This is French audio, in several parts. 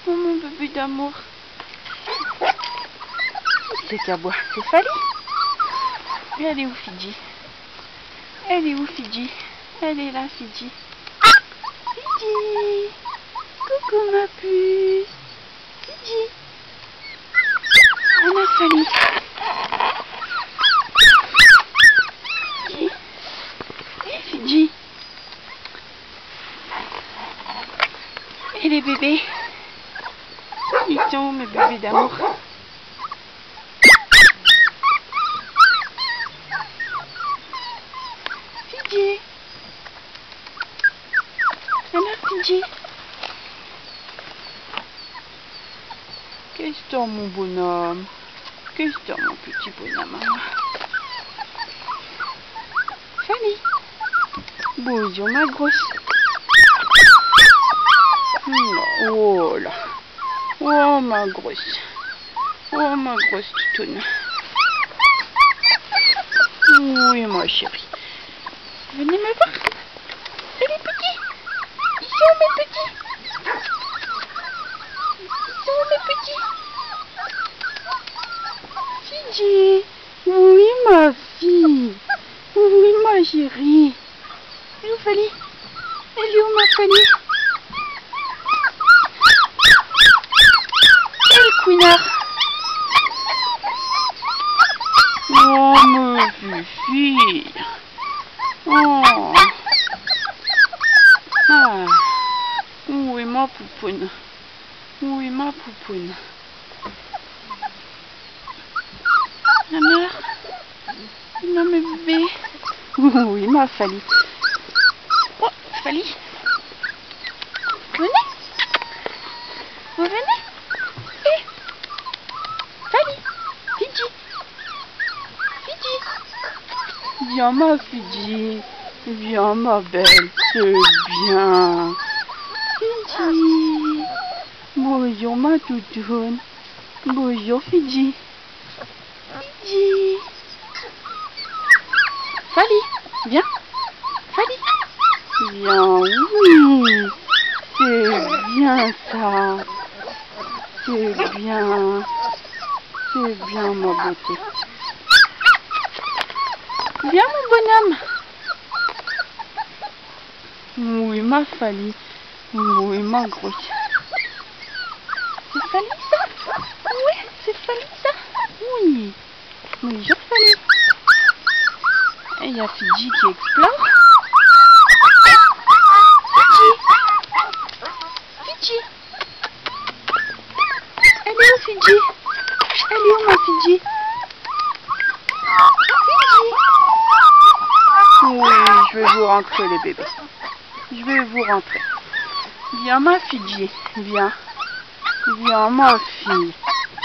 Oh mon bébé d'amour. C'est qu'à boire, c'est Fali. Mais elle est où Fidji? Elle est où Fidji? Elle est là Fidji. Fidji. Coucou ma puce. Fidji. On a Fali. Fidji. Et Fidji. Et les bébés? Ils sont où mes bébés d'amour? Fidji. Alors Fidji? Qu'est-ce que t'as mon bonhomme? Qu'est-ce que t'as mon petit bonhomme? Fali. Bonjour ma grosse. Oh là. Oh ma grosse. Oh ma grosse toutoune. Oui ma chérie. Venez me voir. C'est les petits. Ils sont où mes petits? Ils sont où mes petits? Fidji. Oui ma fille. Oui ma chérie. Elle est où Fali? Elle est où ma Fali? Couinard. Oh, me fifi. Oh. Ah. Où est ma poupoune? Où est ma poupoune? Alors? Non, mes bébés. Oui, ma Fali. Oh, Fali. Venez. Vous venez? Viens ma Fidji, viens ma belle, c'est bien. Fidji, bonjour ma toutoune, bonjour Fidji. Fidji. Fali, viens. Fali, viens, oui, c'est bien ça. C'est bien ma beauté. Viens mon bonhomme. Oui ma Fali. Oui ma grosse. C'est Fali ça? Oui, c'est Fali ça? Oui. Bonjour Fali. Et il y a Fidji qui explore. Fidji. Elle est où Fidji? Elle est où ma Fidji? Oui, je vais vous rentrer les bébés. Je vais vous rentrer. Viens ma Fidji, viens. Viens ma fille.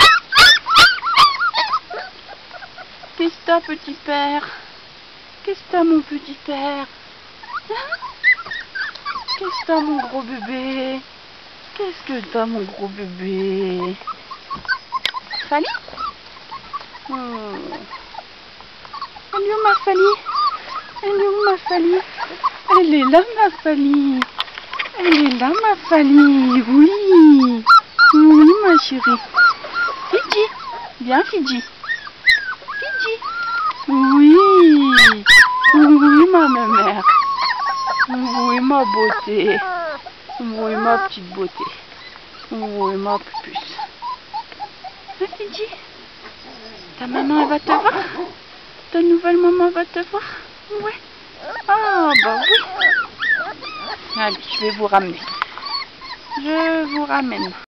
Qu'est-ce que t'as petit père? Qu'est-ce que t'as mon petit père? Hein? Qu'est-ce que t'as mon gros bébé? Qu'est-ce que t'as mon gros bébé? Fali? Oh. Elle est où ma Fali? Elle est où ma Fali? Elle est là ma Fali. Elle est là ma Fali. Oui. Oui ma chérie. Fidji. Viens Fidji. Fidji. Oui. Oui ma mère. Oui ma beauté. Oui ma petite beauté. Oui ma puce. Hein Fidji? Ta maman elle va te voir? Ta nouvelle maman va te voir? Ouais. Ah bah oui. Allez, je vais vous ramener. Je vous ramène.